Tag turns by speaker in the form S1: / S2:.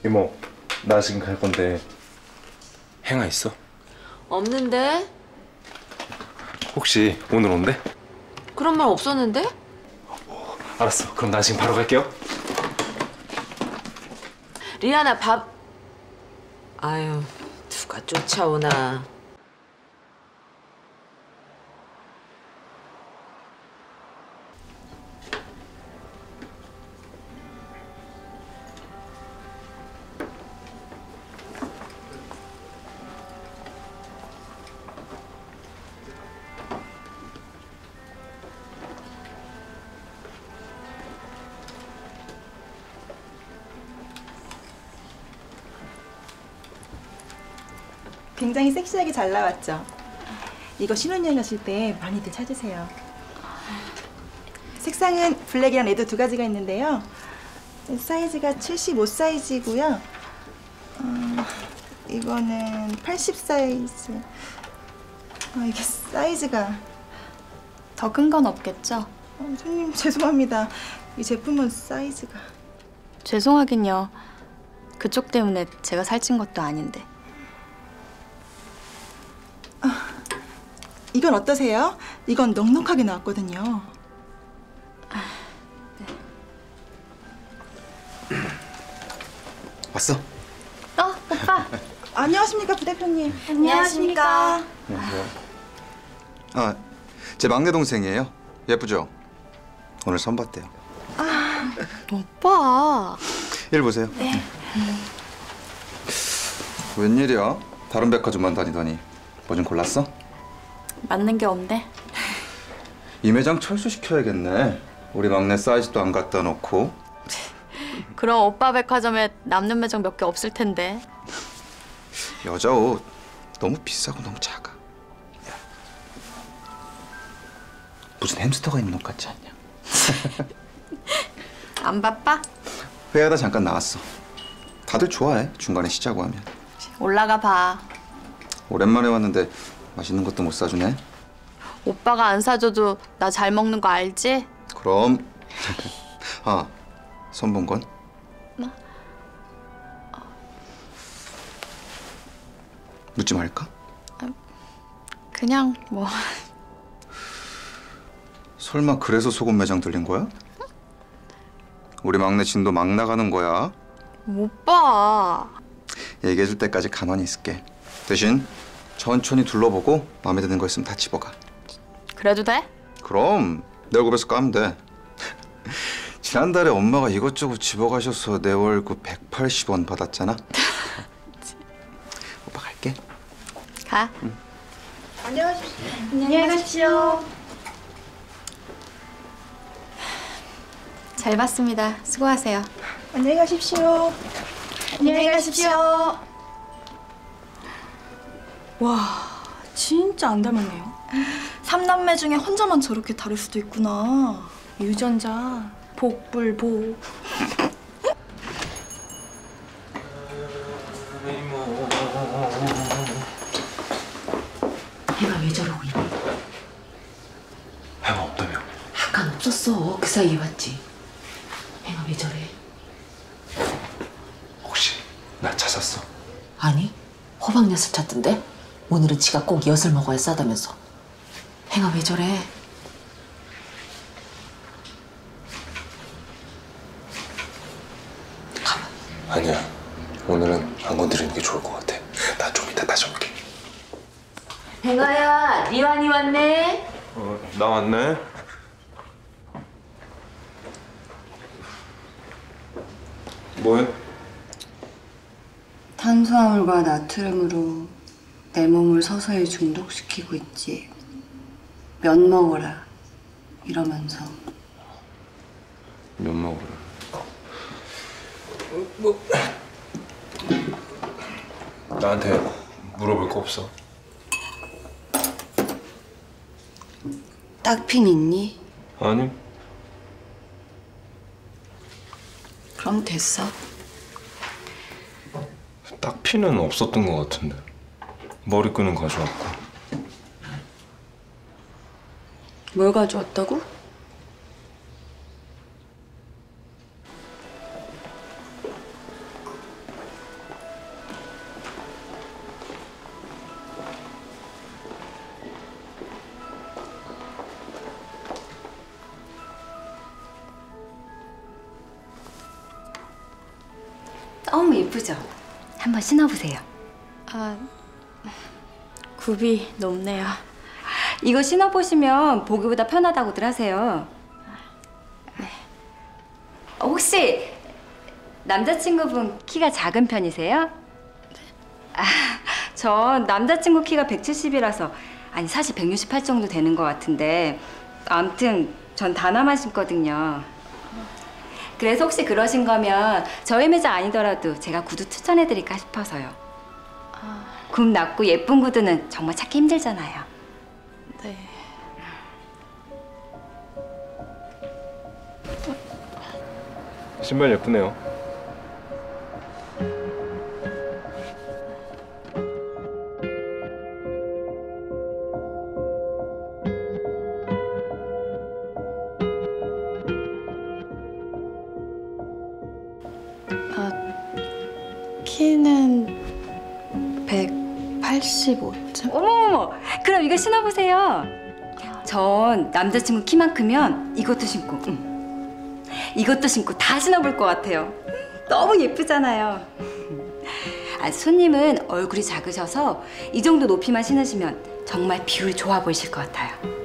S1: 이모, 나 지금 갈 건데 행아 있어?
S2: 없는데?
S1: 혹시 오늘 온대?
S2: 그런 말 없었는데?
S1: 알았어. 그럼 나 지금 바로 갈게요.
S2: 리아나 밥... 아유, 누가 쫓아오나.
S3: 굉장히 섹시하게 잘 나왔죠? 이거 신혼여행 가실 때 많이들 찾으세요. 색상은 블랙이랑 레드 두 가지가 있는데요. 사이즈가 75 사이즈고요. 이거는 80 사이즈. 이게 사이즈가
S4: 더 큰 건 없겠죠?
S3: 손님 죄송합니다. 이 제품은 사이즈가...
S4: 죄송하긴요. 그쪽 때문에 제가 살찐 것도 아닌데.
S3: 이건 어떠세요? 이건 넉넉하게 나왔거든요.
S1: 왔어?
S4: 오빠!
S3: 안녕하십니까, 부대표님.
S4: 안녕하십니까.
S5: 아, 제 막내 동생이에요. 예쁘죠? 오늘 선 봤대요.
S4: 오빠!
S5: 일 보세요. 네. 웬일이야? 다른 백화점만 다니더니 뭐 좀 골랐어?
S4: 맞는 게 없네.
S5: 이 매장 철수시켜야겠네. 우리 막내 사이즈도 안 갖다 놓고.
S4: 그럼 오빠 백화점에 남는 매장 몇 개 없을 텐데.
S5: 여자 옷 너무 비싸고 너무 작아. 야. 무슨 햄스터가 있는 옷 같지 않냐?
S4: 안 바빠?
S5: 회의하다 잠깐 나왔어. 다들 좋아해, 중간에 쉬자고 하면.
S4: 올라가 봐.
S5: 오랜만에 왔는데 맛있는 것도 못 사주네.
S4: 오빠가 안 사줘도 나 잘 먹는 거 알지?
S5: 그럼. 아, 선본 건?
S4: 뭐?
S5: 묻지 말까?
S4: 그냥 뭐...
S5: 설마 그래서 소금 매장 들린 거야? 우리 막내 진도 막 나가는 거야.
S4: 오빠!
S5: 얘기해줄 때까지 가만히 있을게. 대신 천천히 둘러보고 마음에 드는 거 있으면 다 집어가.
S4: 그래도 돼?
S5: 그럼 내 월급에서 까면 돼. 지난달에 엄마가 이것저것 집어가셔서 내 월급 180원 받았잖아. 오빠 갈게.
S4: 가.
S5: 응.
S3: 안녕하십시오.
S4: 안녕히 가십시오. 잘 봤습니다. 수고하세요.
S3: 안녕히 가십시오.
S4: 안녕히 가십시오.
S6: 와, 진짜 안 닮았네요. 삼남매 중에 혼자만 저렇게 다를 수도 있구나. 유전자, 복불복.
S2: 해가 왜 저러고 있니?
S1: 행아 없다며?
S2: 아깐 없었어. 그 사이에 왔지. 해가 왜 저래?
S1: 혹시 나 찾았어?
S2: 아니, 호박 엿을 찾던데? 오늘은 지가 꼭 엿을 먹어야 싸다면서. 행아 왜 저래? 가만.
S1: 아니야. 오늘은 안 건드리는 게 좋을 것 같아. 나 좀 이따 다시 올게.
S2: 행아야, 리완이 왔네.
S1: 나 왔네. 뭐해?
S7: 탄수화물과 나트륨으로 내 몸을 서서히 중독시키고 있지. 면 먹어라 이러면서.
S1: 면 먹으래. 나한테 물어볼 거 없어?
S7: 딱핀 있니?
S1: 아니.
S7: 그럼 됐어.
S1: 딱 피는 없었던 것 같은데. 머리끈은 가져왔고.
S7: 뭘 가져왔다고?
S8: 너무 예쁘죠? 한번 신어보세요.
S4: 아, 굽이 높네요.
S8: 이거 신어보시면 보기보다 편하다고들 하세요. 네. 혹시 남자친구분 키가 작은 편이세요? 아, 전 남자친구 키가 170이라서 아니 사실 168 정도 되는 것 같은데 아무튼 전 다나만 신거든요. 그래서 혹시 그러신 거면 저희 매장 아니더라도 제가 구두 추천해드릴까 싶어서요. 굽 낮고 예쁜 구두는 정말 찾기 힘들잖아요.
S4: 네.
S1: 신발 예쁘네요.
S4: 키는 185점.
S8: 어머머머! 그럼 이거 신어보세요. 전 남자친구 키만 크면 이것도 신고 이것도 신고 다 신어볼 것 같아요. 너무 예쁘잖아요. 아, 손님은 얼굴이 작으셔서 이 정도 높이만 신으시면 정말 비율이 좋아 보이실 것 같아요.